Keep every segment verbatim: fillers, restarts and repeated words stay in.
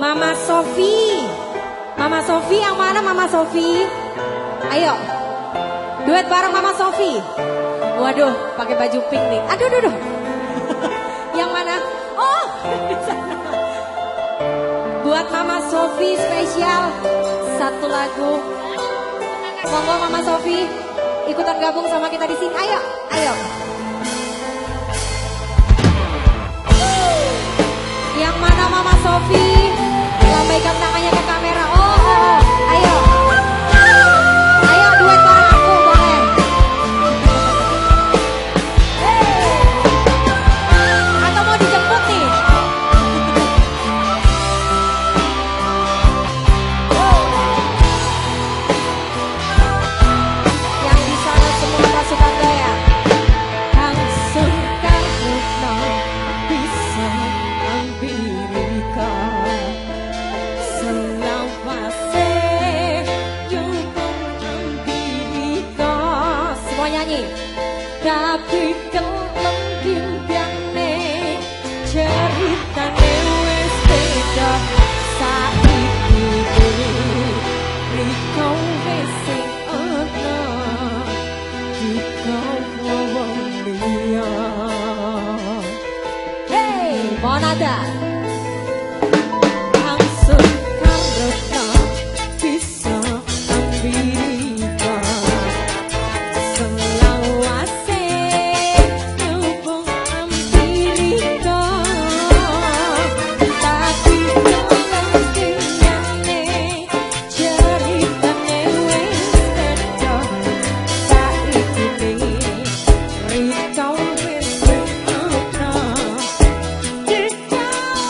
Mama Sofi. Mama Sofi yang mana Mama Sofi? Ayo. Duet bareng Mama Sofi. Waduh, pakai baju pink nih. Aduh, aduh, aduh. Yang mana? Oh, buat Mama Sofi spesial satu lagu. Monggo Mama Sofi ikutan gabung sama kita di sini. Ayo, ayo. Yang mana Mama Sofi? Lambaikan tangannya ke kamera. Oh, oh, oh. Ayo. Ayo duet bareng aku boleh. Atau mau dijemput nih? Yang di sana semua pasukan gaya. Kang Soekarno bisa ambirika selawase nyumbang ambirika. Semua nyanyi. Tapi kelem impiane ceritane wis beda saiki riko wis sing ana di wong liya. Hey, Monada. Kang Soekarno bisa ambirika selawase nyumbang ambirika. Tapi kelem impiane ceritane wis beda saiki riko wis sing ana di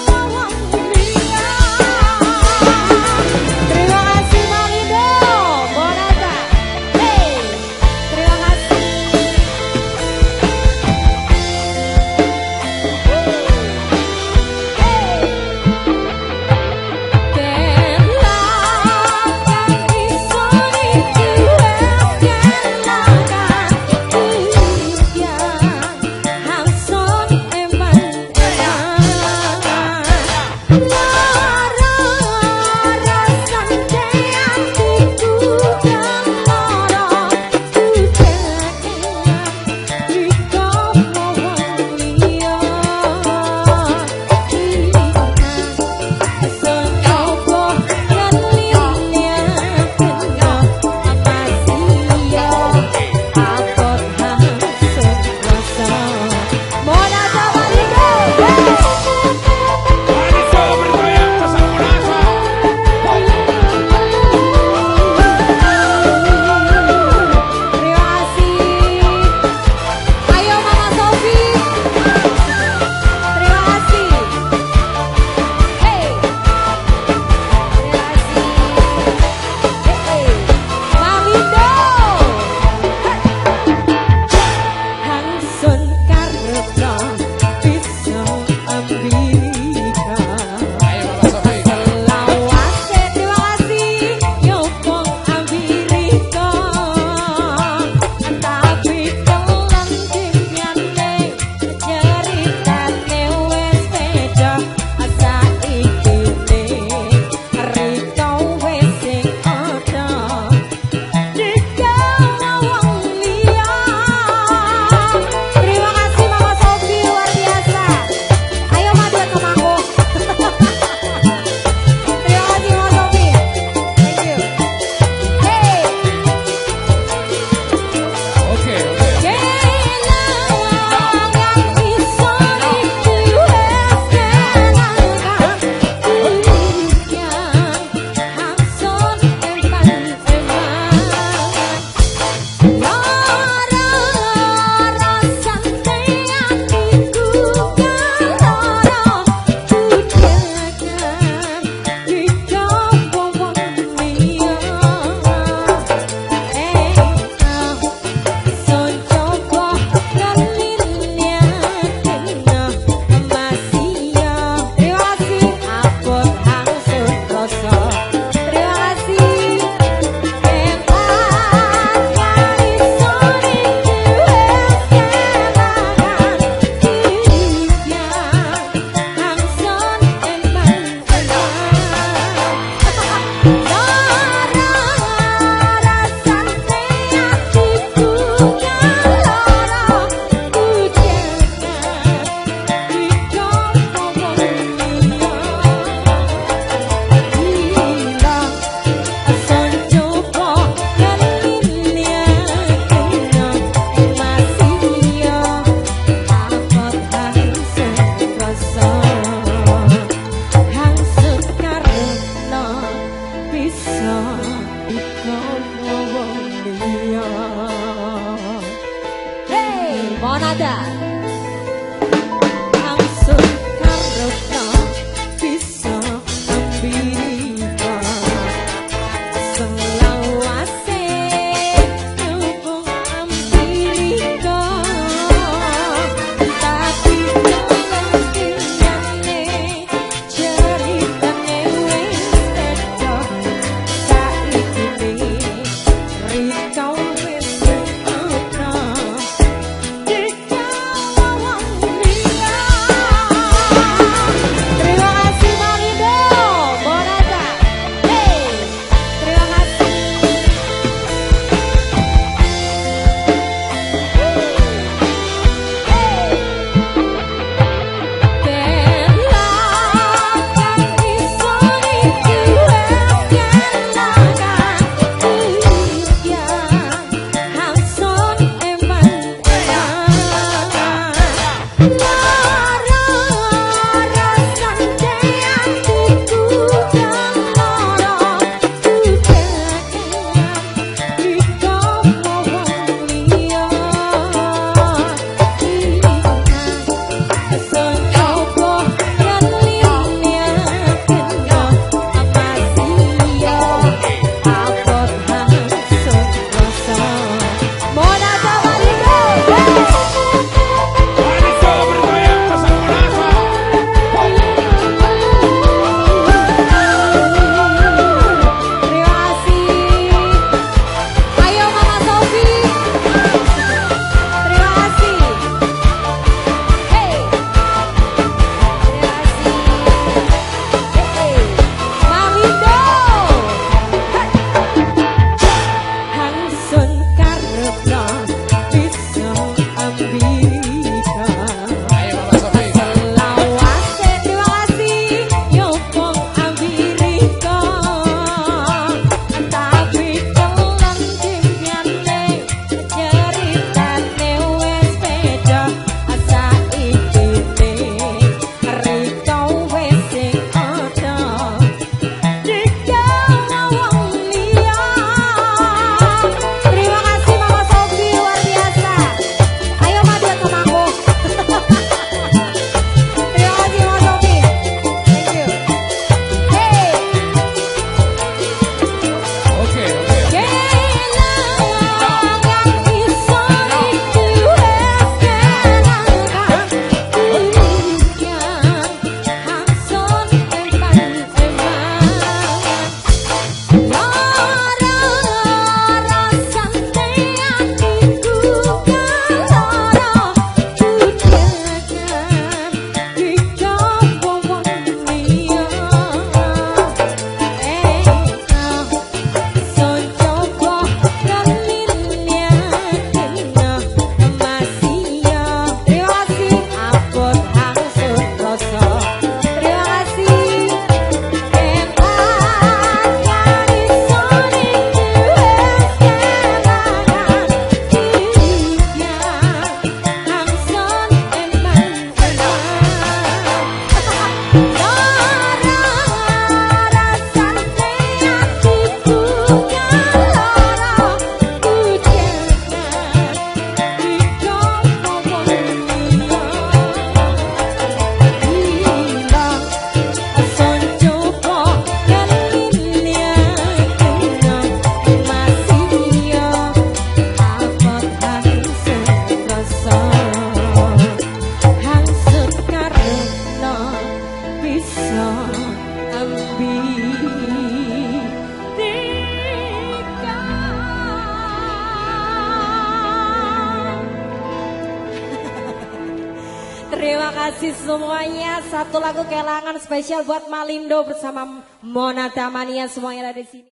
Terima kasih semuanya. Satu lagu kelangan spesial buat Malindo bersama Mona Tamania semuanya ada di sini.